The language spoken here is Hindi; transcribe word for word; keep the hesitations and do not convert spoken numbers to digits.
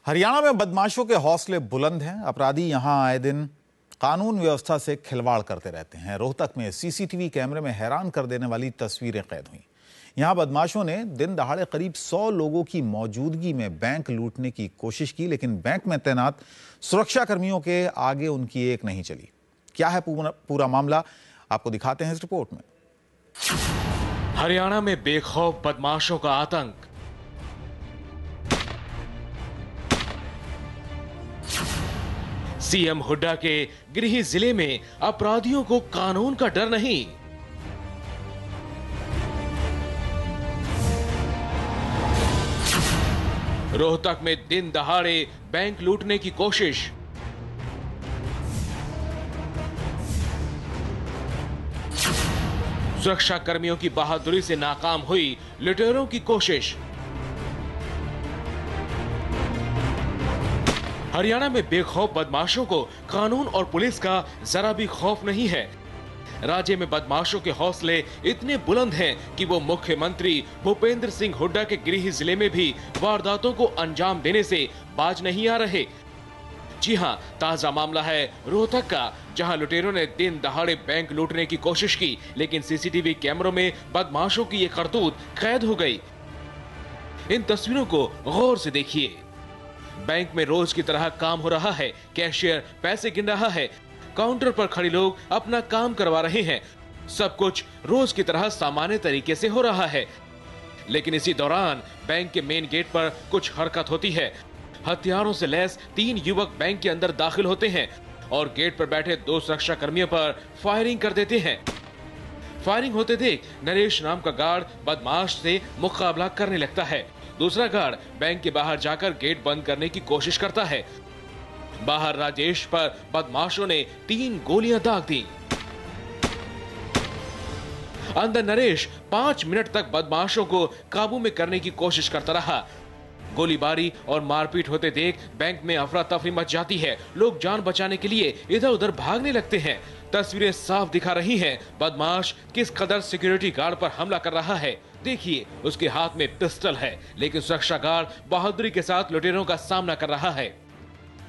हरियाणा में बदमाशों के हौसले बुलंद हैं। अपराधी यहां आए दिन कानून व्यवस्था से खिलवाड़ करते रहते हैं। रोहतक में सीसीटीवी कैमरे में हैरान कर देने वाली तस्वीरें कैद हुई। यहां बदमाशों ने दिन दहाड़े करीब सौ लोगों की मौजूदगी में बैंक लूटने की कोशिश की, लेकिन बैंक में तैनात सुरक्षा कर्मियों के आगे उनकी एक नहीं चली। क्या है पूरा, पूरा मामला, आपको दिखाते हैं इस रिपोर्ट में। हरियाणा में बेखौफ बदमाशों का आतंक। सीएम हुड्डा के गृह जिले में अपराधियों को कानून का डर नहीं। रोहतक में दिन दहाड़े बैंक लूटने की कोशिश। सुरक्षा कर्मियों की बहादुरी से नाकाम हुई लुटेरों की कोशिश। हरियाणा में बेखौफ बदमाशों को कानून और पुलिस का जरा भी खौफ नहीं है। राज्य में बदमाशों के हौसले इतने बुलंद हैं कि वो मुख्यमंत्री भूपेंद्र सिंह हुड्डा के गृह जिले में भी वारदातों को अंजाम देने से बाज नहीं आ रहे। जी हां, ताजा मामला है रोहतक का, जहां लुटेरों ने दिन दहाड़े बैंक लूटने की कोशिश की, लेकिन सीसीटीवी कैमरों में बदमाशों की ये करतूत कैद हो गई। इन तस्वीरों को गौर से देखिए। बैंक में रोज की तरह काम हो रहा है। कैशियर पैसे गिन रहा है, काउंटर पर खड़े लोग अपना काम करवा रहे हैं। सब कुछ रोज की तरह सामान्य तरीके से हो रहा है, लेकिन इसी दौरान बैंक के मेन गेट पर कुछ हरकत होती है। हथियारों से लैस तीन युवक बैंक के अंदर दाखिल होते हैं और गेट पर बैठे दो सुरक्षा कर्मियों पर फायरिंग कर देते हैं। फायरिंग होते देख नरेश नाम का गार्ड बदमाश से मुकाबला करने लगता है। दूसरा गार्ड बैंक के बाहर जाकर गेट बंद करने की कोशिश करता है। बाहर राजेश पर बदमाशों ने तीन गोलियां दाग दी। अंदर नरेश पांच मिनट तक बदमाशों को काबू में करने की कोशिश करता रहा। गोलीबारी और मारपीट होते देख बैंक में अफरा तफरी मच जाती है। लोग जान बचाने के लिए इधर उधर भागने लगते हैं। तस्वीरें साफ दिखा रही हैं बदमाश किस कदर सिक्योरिटी गार्ड पर हमला कर रहा है। देखिए, उसके हाथ में पिस्टल है, लेकिन सुरक्षा गार्ड बहादुरी के साथ लुटेरों का सामना कर रहा है।